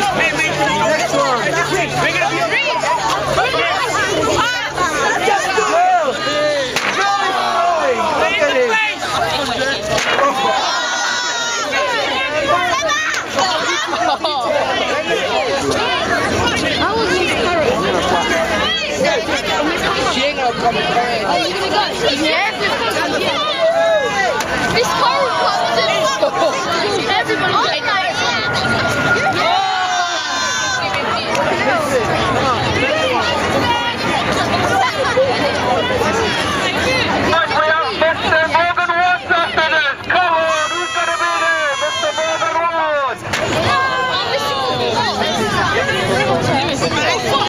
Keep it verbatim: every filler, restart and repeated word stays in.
Next one. She ain't gonna come back. Oh, you're gonna go? Yeah. This car is everybody.